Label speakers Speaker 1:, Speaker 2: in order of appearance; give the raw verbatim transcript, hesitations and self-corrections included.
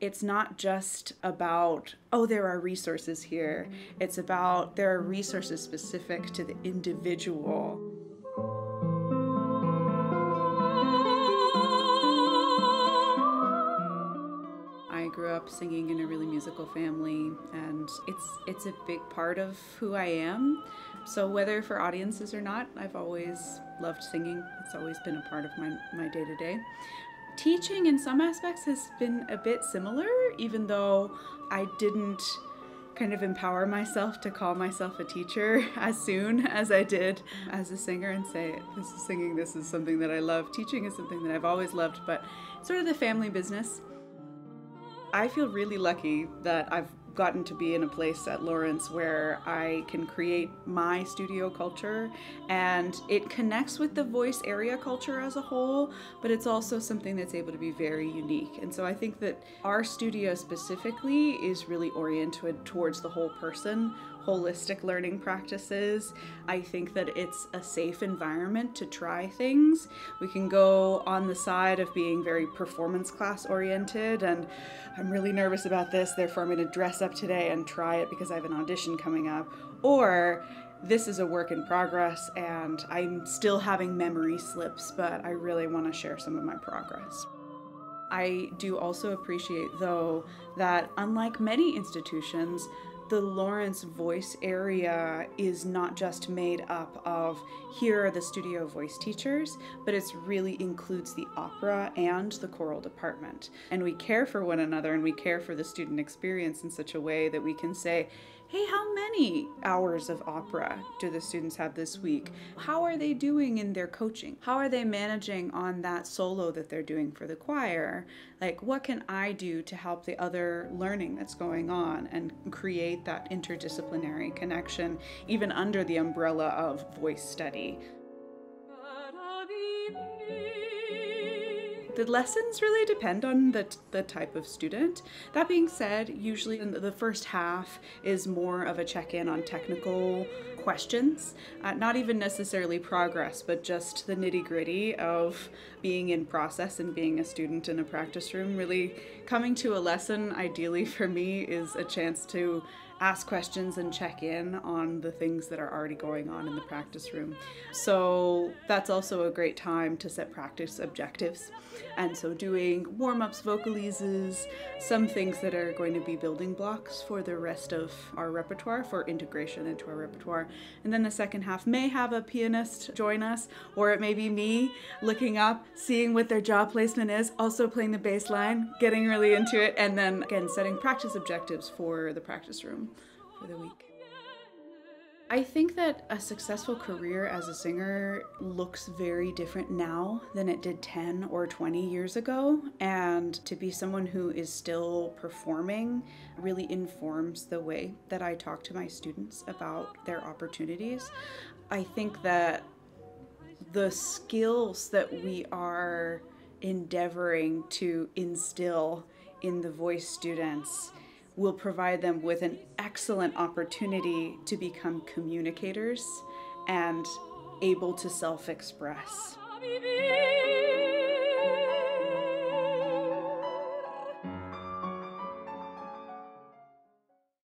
Speaker 1: it's not just about, oh, there are resources here. It's about there are resources specific to the individual. I grew up singing in a really musical family, and it's it's a big part of who I am. So whether for audiences or not, I've always loved singing. It's always been a part of my, my day-to-day. Teaching in some aspects has been a bit similar, even though I didn't kind of empower myself to call myself a teacher as soon as I did as a singer and say, this is singing, this is something that I love. Teaching is something that I've always loved, but sort of the family business. I feel really lucky that I've gotten to be in a place at Lawrence where I can create my studio culture, and it connects with the voice area culture as a whole, but it's also something that's able to be very unique. And so I think that our studio specifically is really oriented towards the whole person, holistic learning practices. I think that it's a safe environment to try things. We can go on the side of being very performance class oriented, and I'm really nervous about this, therefore I'm going to dress up today and try it because I have an audition coming up. Or this is a work in progress and I'm still having memory slips, but I really want to share some of my progress. I do also appreciate, though, that unlike many institutions, the Lawrence voice area is not just made up of, here are the studio voice teachers, but it really includes the opera and the choral department. And we care for one another and we care for the student experience in such a way that we can say, hey, how many hours of opera do the students have this week? How are they doing in their coaching? How are they managing on that solo that they're doing for the choir? Like, what can I do to help the other learning that's going on and create that interdisciplinary connection, even under the umbrella of voice study? The lessons really depend on the, the type of student. That being said, usually in the first half is more of a check-in on technical questions, uh, not even necessarily progress, but just the nitty-gritty of being in process and being a student in a practice room. Really coming to a lesson, ideally for me, is a chance to ask questions and check in on the things that are already going on in the practice room. So that's also a great time to set practice objectives. And so doing warm-ups, vocalises, some things that are going to be building blocks for the rest of our repertoire, for integration into our repertoire. And then the second half may have a pianist join us, or it may be me looking up, seeing what their jaw placement is, also playing the bass line, getting really into it, and then again setting practice objectives for the practice room for the week. I think that a successful career as a singer looks very different now than it did ten or twenty years ago, and to be someone who is still performing really informs the way that I talk to my students about their opportunities. I think that the skills that we are endeavoring to instill in the voice students will provide them with an excellent opportunity to become communicators and able to self-express.